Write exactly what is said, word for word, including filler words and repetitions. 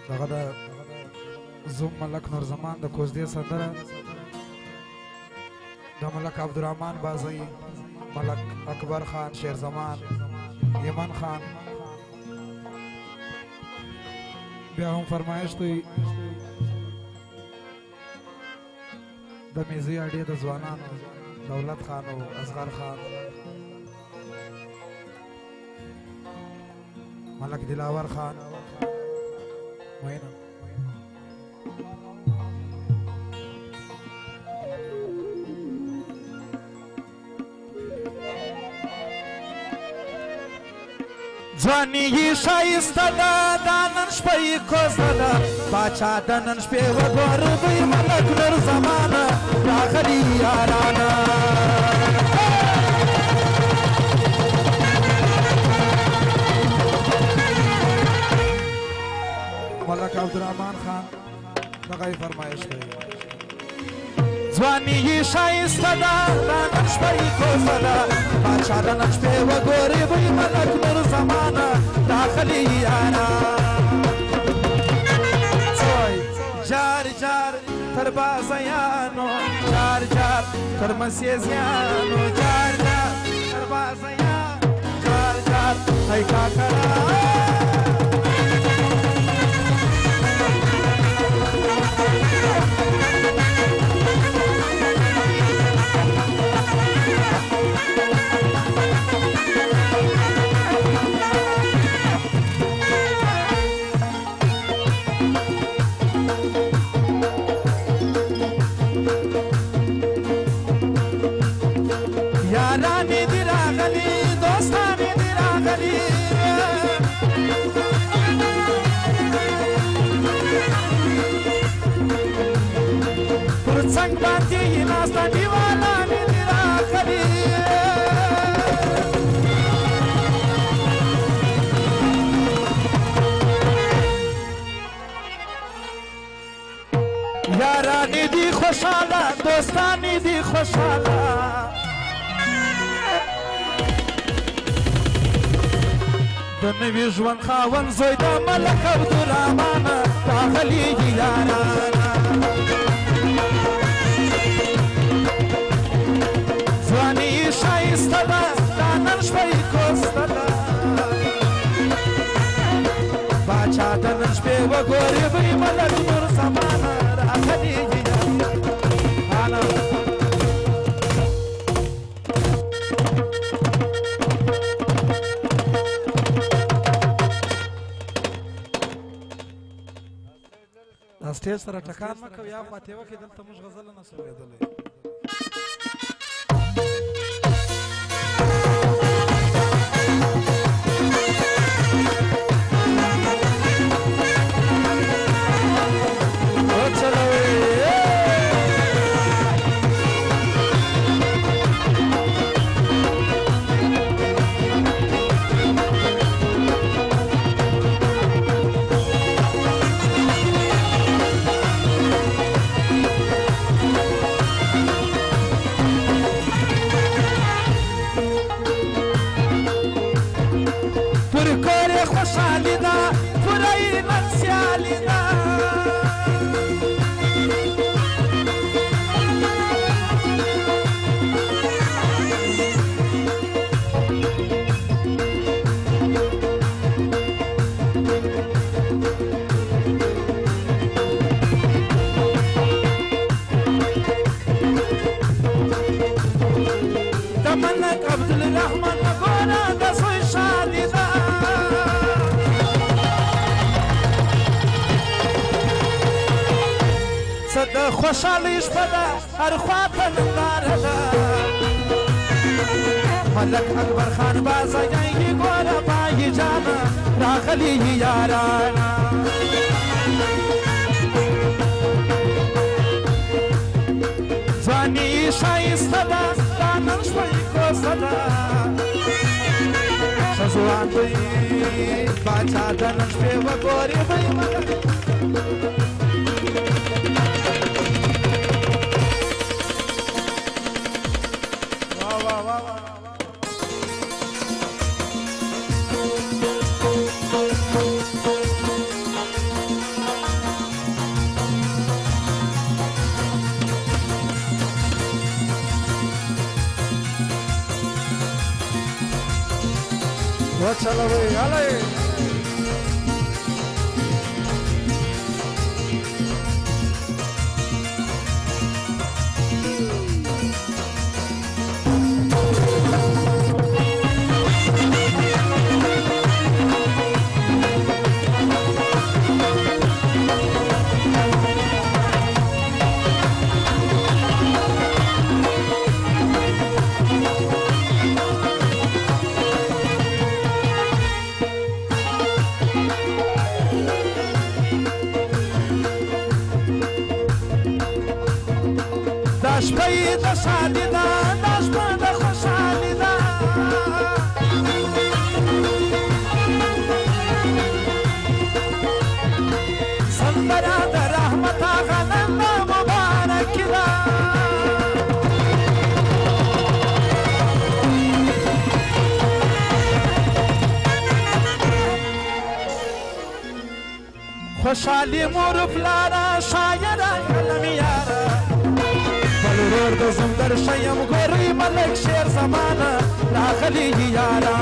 دغه د زوم ملک نور زمان د کوزدې سندره د ملک عبدالرحمن بازی ملک اکبر خان شیر زمان یمن خان بیا هم فرمایش دوی د میزی اډې د ځوانانو دولت خان او اصغر خان ملک دلاور خان وینا ځواني یې ښایسته ده دا نن شپه یې کوزده ده باچا د نن شپې وګوره دوی ملک نور زمانه راغلي یارانه ملک عبدالرحمن خان دغه یې فرمایش دی ځواني یې ښایسته ده دا نن شپه یې کوزده ده باچا د نن شپې وګورې دوی ملک نور زمانه راغلي یاره جار جار تر بازیانو جار جار تر مسیزیانو جار جار تر بازیانو جار جار ای کاکرا یارانی دی راغلی دوستانی دی راغلی پر څنګ باندې یې ناسته دیوالانی دی راغلی یارانی دی خوشاله دوستانی دی خوشاله د نوي ژوند خاوند زوی د ملک عبدالرحمن راغلي یارانه ځواني یې ښایسته ده دا نن شپه یې کوزده ده باچا د نن شپې وګورې دوی ملک نور زمانه راغلي یارانه سټیج سره ټکان مه کوه یا خوا تېوه کې دلته موږ غزله نه سو اورېدلی خوشحالی شپه ده هر خوا ته ننداره ده ملک اکبر خان بازیانې ګوره بایي جانه راغلي یارانه ځواني یې ښایسته ده دا نن شپه یې کوزده ده ښه ځوان دوی باچا د نن شپې وګورې دوی ملک چلوئ هلئ شپه د شادي ده دا شپه د خوشحالي ده سندره د رحمت هغه نن د مبارکي ده خوشحالي مور پلاره شاعره قلم یاره ورور د زم در شیم ګورې ملک شیر زمانه راغلی یارا